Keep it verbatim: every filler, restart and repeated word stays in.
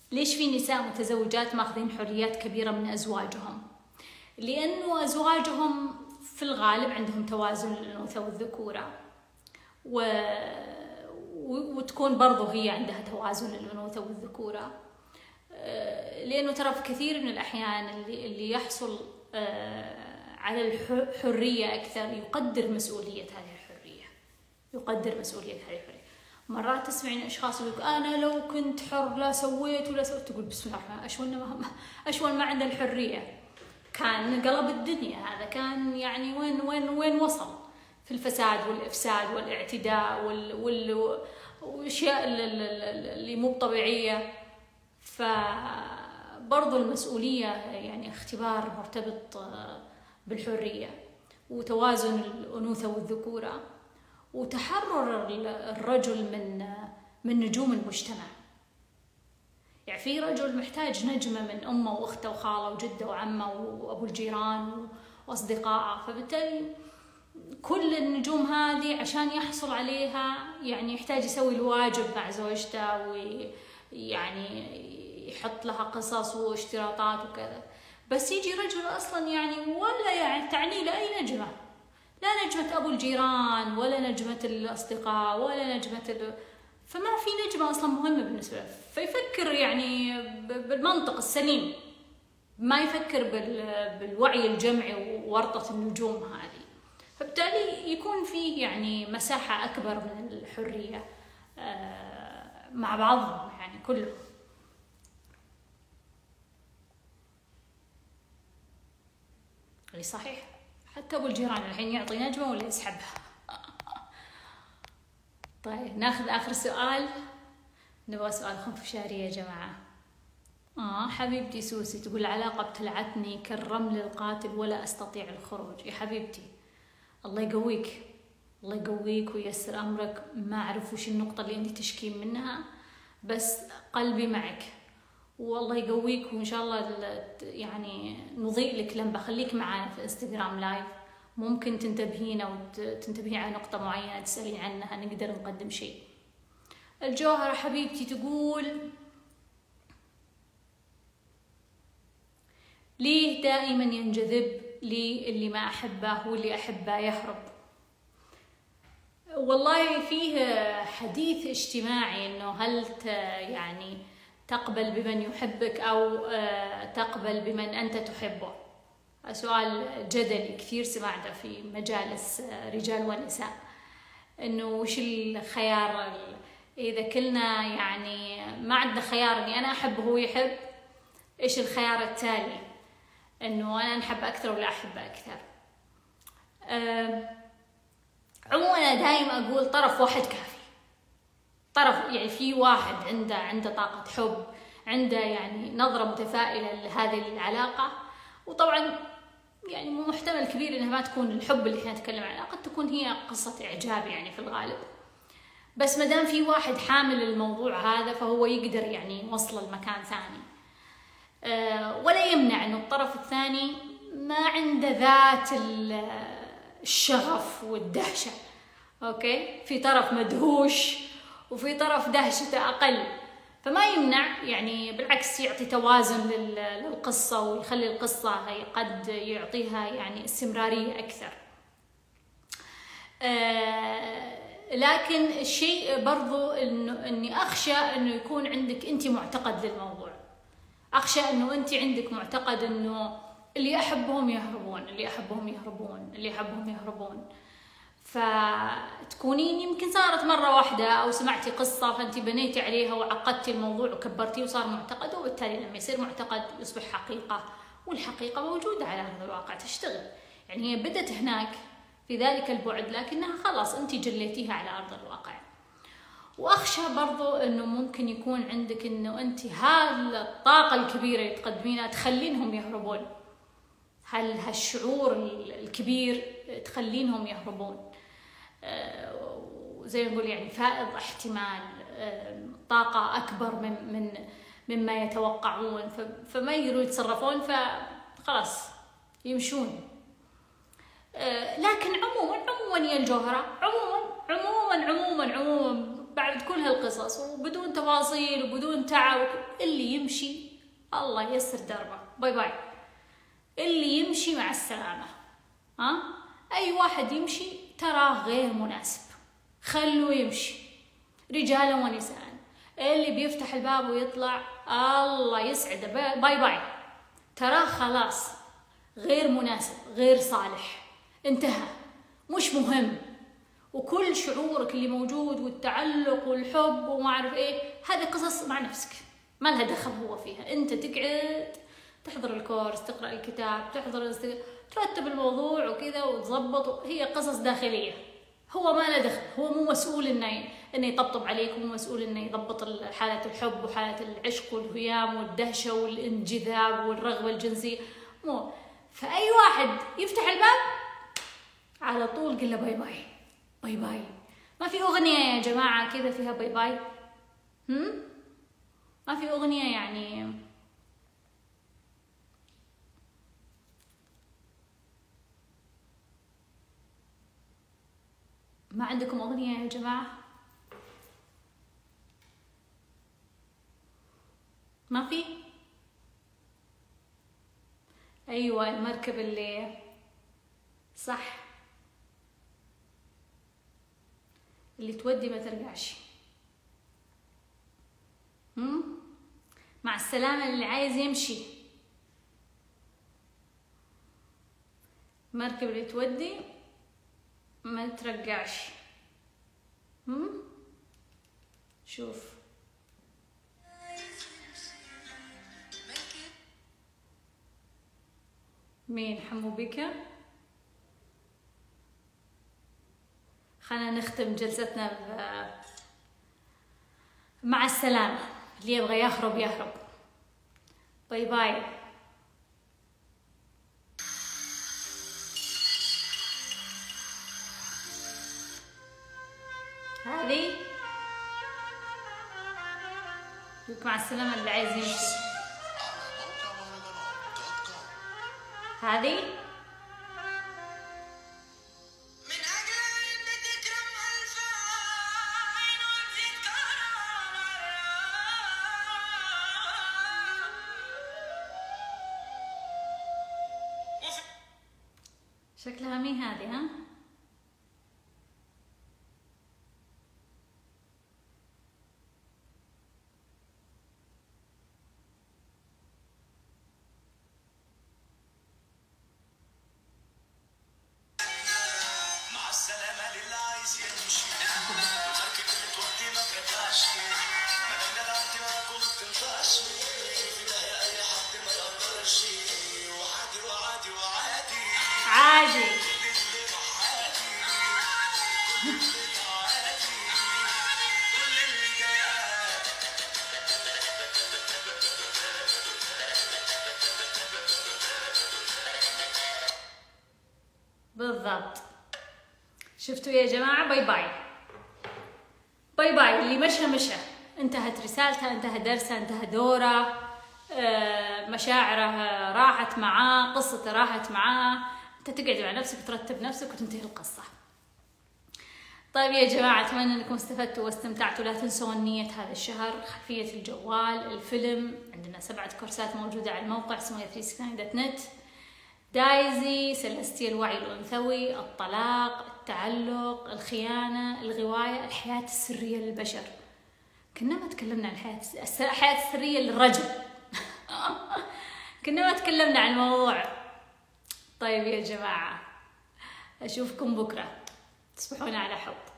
ليش في نساء متزوجات ماخذين حريات كبيرة من أزواجهم؟ لأنه أزواجهم في الغالب عندهم توازن للأنوثة والذكورة، و... وتكون برضو هي عندها توازن للأنوثة والذكورة، لأنه ترى في كثير من الأحيان اللي, اللي يحصل على الحرية أكثر يقدر مسؤولية هذه الحرية، يقدر مسؤولية هذه الحرية. مرات تسمعين أشخاص يقولك أنا لو كنت حر لا سويت ولا سويت، تقول بسم الله الرحمن أشون ما أشون ما عنده الحرية، كان قلب الدنيا هذا، كان يعني وين وين وين وصل في الفساد والإفساد والاعتداء وال وال والأشياء اللي مو طبيعية. فبرضو المسؤولية يعني اختبار مرتبط بالحرية وتوازن الأنوثة والذكورة وتحرر الرجل من من نجوم المجتمع. يعني في رجل محتاج نجمة من أمه وأخته وخاله وجده وعمه وأبو الجيران وأصدقائه، فبالتالي كل النجوم هذه عشان يحصل عليها يعني يحتاج يسوي الواجب مع زوجته، ويعني يحط لها قصص واشتراطات وكذا. بس يجي رجل أصلا يعني ولا يعني تعني له أي نجمة، لا نجمة أبو الجيران ولا نجمة الأصدقاء ولا نجمة ال... فما في نجمة أصلا مهمة بالنسبة له، فيفكر يعني بالمنطق السليم، ما يفكر بال... بالوعي الجمعي وورطة النجوم هذه. فبالتالي يكون فيه يعني مساحة أكبر من الحرية مع بعضهم يعني كلهم. اللي صحيح حتى أبو الجيران الحين يعطي نجمة ولا يسحبها. طيب ناخذ آخر سؤال، نبغى سؤال خنفشاري يا جماعة. آه حبيبتي سوسي تقول العلاقة ابتلعتني كالرمل القاتل ولا أستطيع الخروج. يا حبيبتي الله يقويك، الله يقويك وييسر أمرك. ما أعرف وش النقطة اللي أنت تشكين منها، بس قلبي معك والله يقويك، وإن شاء الله يعني نضيء لك لمبة. خليك معنا في انستغرام لايف، ممكن تنتبهين أو تنتبهين على نقطة معينة تسألين عنها، نقدر نقدم شيء. الجوهرة حبيبتي تقول ليه دائما ينجذب لي اللي ما أحبه واللي أحبه يهرب؟ والله فيه حديث اجتماعي إنه هل يعني تقبل بمن يحبك أو تقبل بمن أنت تحبه؟ سؤال جدلي كثير سمعته في مجالس رجال ونساء، إنه وش الخيار إذا كلنا يعني ما عندنا خيار إني أنا أحب وهو يحب، إيش الخيار التالي؟ إنه أنا نحب أكثر ولا أحب أكثر؟ أه عموما أنا دايما أقول طرف واحد كافي. طرف يعني في واحد عنده عنده طاقة حب، عنده يعني نظرة متفائلة لهذه العلاقة، وطبعا يعني محتمل كبير إنها ما تكون الحب اللي احنا نتكلم عنه، قد تكون هي قصة إعجاب يعني في الغالب. بس ما دام في واحد حامل الموضوع هذا فهو يقدر يعني يوصل لمكان ثاني. أه ولا يمنع إنه الطرف الثاني ما عنده ذات الشغف والدهشة. أوكي، في طرف مدهوش وفي طرف دهشته أقل، فما يمنع يعني بالعكس يعطي توازن للقصة ويخلي القصة هي قد يعطيها يعني استمرارية أكثر. آه لكن الشيء برضو إنه إني أخشى إنه يكون عندك أنت معتقد للموضوع، أخشى إنه أنت عندك معتقد إنه اللي أحبهم يهربون، اللي أحبهم يهربون، اللي أحبهم يهربون. فتكونين يمكن صارت مرة واحدة أو سمعتي قصة فأنت بنيتي عليها وعقدتي الموضوع وكبرتيه وصار معتقد، وبالتالي لما يصير معتقد يصبح حقيقة، والحقيقة موجودة على هذا الواقع تشتغل. يعني هي بدت هناك في ذلك البعد لكنها خلاص أنت جليتيها على أرض الواقع. وأخشى برضو أنه ممكن يكون عندك أنه أنت هذه الطاقة الكبيرة اللي تقدمينها تخلينهم يهربون، هل هالشعور الكبير تخلينهم يهربون. زي ما نقول يعني فائض احتمال، طاقة أكبر من من مما يتوقعون، فما يقدرون يتصرفون، فخلاص يمشون. لكن عموما عموما يا الجوهرة، عموما عموما عموما عموما بعد كل هالقصص وبدون تفاصيل وبدون تعب، اللي يمشي الله ييسر دربه، باي باي. اللي يمشي مع السلامة. ها؟ أي واحد يمشي تراه غير مناسب، خلوه يمشي رجالا ونساء. اللي بيفتح الباب ويطلع الله يسعده، باي باي، تراه خلاص غير مناسب، غير صالح، انتهى، مش مهم. وكل شعورك اللي موجود والتعلق والحب وما أعرف إيه، هذه قصص مع نفسك، ما لها دخل هو فيها. أنت تقعد تحضر الكورس، تقرأ الكتاب، تحضر الانستغرام، ترتب الموضوع وكذا وتظبط، هي قصص داخلية، هو ما له دخل، هو مو مسؤول إنه إنه يطبطب عليك، ومو مسؤول إنه يضبط حالة الحب وحالة العشق والهيام والدهشة والانجذاب والرغبة الجنسية، مو. فأي واحد يفتح الباب على طول قل له باي باي باي باي. ما في أغنية يا جماعة كذا فيها باي باي؟ هم؟ ما في أغنية يعني ما عندكم أغنية يا جماعة؟ ما في؟ أيوة المركب اللي صح، اللي تودي ما ترجعش. هم؟ مع السلامة اللي عايز يمشي. مركب اللي تودي ما ترجعش. هم؟ شوف مين؟ حمو بيكا. خلينا نختم جلستنا ب... مع السلامة. اللي يبغى يهرب يهرب. باي باي. هذه مع السلامة اللي عايز يمشي. هذه شكلها مين هذه؟ ها عادي. بالضبط. شفتوا يا جماعة؟ باي باي باي باي. اللي مشى مشى، انتهت رسالته، انتهى درسه، انتهى دوره، مشاعره راحت معاه، قصته راحت معاه. انت تقعد مع نفسك ترتب نفسك وتنتهي القصة. طيب يا جماعة، أتمنى أنكم استفدتوا واستمتعتوا. لا تنسوا نية هذا الشهر، خلفية الجوال، الفيلم. عندنا سبعة كورسات موجودة على الموقع سمية ثلاثمية وستين دوت نت. دايزي، سلستي الوعي الأنثوي، الطلاق، التعلق، الخيانة، الغواية، الحياة السرية للبشر. كنا ما تكلمنا عن الحياة الحياة السرية للرجل. كنا ما تكلمنا عن الموضوع. طيب يا جماعة، أشوفكم بكرة. تصبحون على حب.